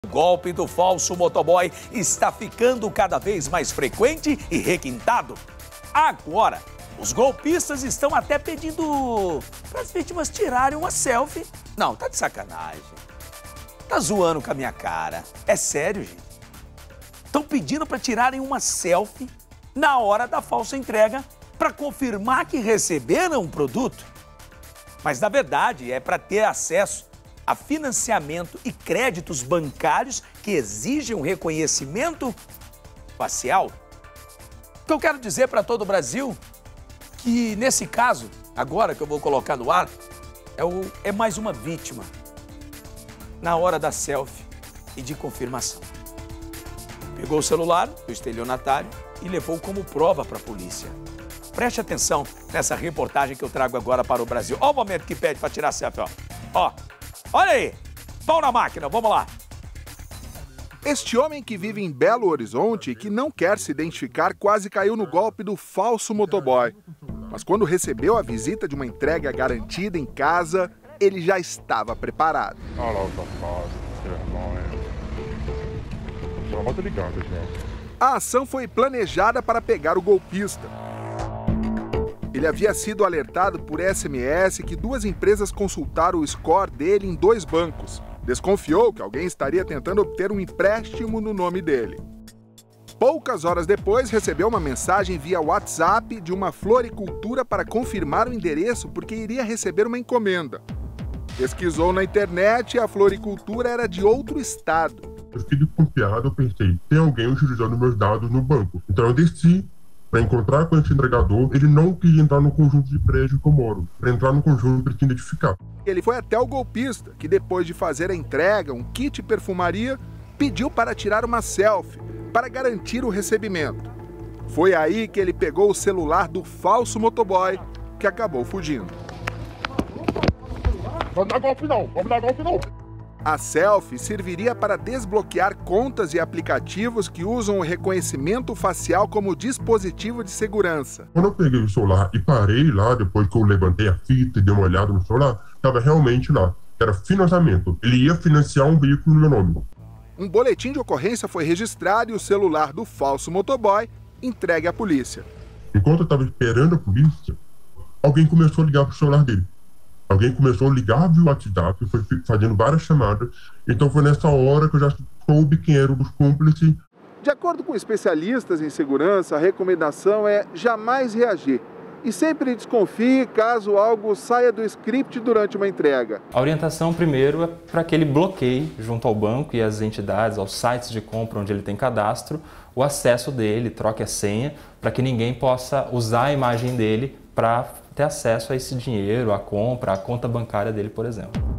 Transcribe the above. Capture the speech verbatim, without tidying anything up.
O golpe do falso motoboy está ficando cada vez mais frequente e requintado. Agora, os golpistas estão até pedindo para as vítimas tirarem uma selfie. Não, tá de sacanagem. Tá zoando com a minha cara. É sério, gente. Estão pedindo para tirarem uma selfie na hora da falsa entrega para confirmar que receberam um produto. Mas, na verdade, é para ter acesso a financiamento e créditos bancários que exigem um reconhecimento facial. O que eu quero dizer para todo o Brasil que, nesse caso, agora que eu vou colocar no ar, é, o, é mais uma vítima na hora da selfie e de confirmação. Pegou o celular do estelionatário e levou como prova para a polícia. Preste atenção nessa reportagem que eu trago agora para o Brasil. Olha o momento que pede para tirar selfie, ó. Ó, olha aí, pau na máquina, vamos lá. Este homem que vive em Belo Horizonte e que não quer se identificar quase caiu no golpe do falso motoboy. Mas quando recebeu a visita de uma entrega garantida em casa, ele já estava preparado. Olha lá o safado, que vergonha. Já bota ligado, gente. A ação foi planejada para pegar o golpista. Ele havia sido alertado por S M S que duas empresas consultaram o score dele em dois bancos. Desconfiou que alguém estaria tentando obter um empréstimo no nome dele. Poucas horas depois, recebeu uma mensagem via WhatsApp de uma floricultura para confirmar o endereço porque iria receber uma encomenda. Pesquisou na internet e a floricultura era de outro estado. Eu fiquei desconfiado, eu pensei, tem alguém utilizando meus dados no banco. Então eu desci para encontrar com esse entregador. Ele não quis entrar no conjunto de prédio que eu moro. Para entrar no conjunto, ele tinha que identificar. Ele foi até o golpista, que depois de fazer a entrega, um kit perfumaria, pediu para tirar uma selfie, para garantir o recebimento. Foi aí que ele pegou o celular do falso motoboy, que acabou fugindo. Vamos dar golpe não, vamos dar golpe não. A selfie serviria para desbloquear contas e aplicativos que usam o reconhecimento facial como dispositivo de segurança. Quando eu peguei o celular e parei lá, depois que eu levantei a fita e dei uma olhada no celular, estava realmente lá. Era financiamento. Ele ia financiar um veículo no meu nome. Um boletim de ocorrência foi registrado e o celular do falso motoboy entregue à polícia. Enquanto eu estava esperando a polícia, alguém começou a ligar para o celular dele. Alguém começou a ligar via WhatsApp, foi fazendo várias chamadas. Então foi nessa hora que eu já soube quem eram os cúmplices. De acordo com especialistas em segurança, a recomendação é jamais reagir. E sempre desconfie caso algo saia do script durante uma entrega. A orientação primeiro é para que ele bloqueie, junto ao banco e às entidades, aos sites de compra onde ele tem cadastro, o acesso dele, troque a senha, para que ninguém possa usar a imagem dele para ter acesso a esse dinheiro, a compra, a conta bancária dele, por exemplo.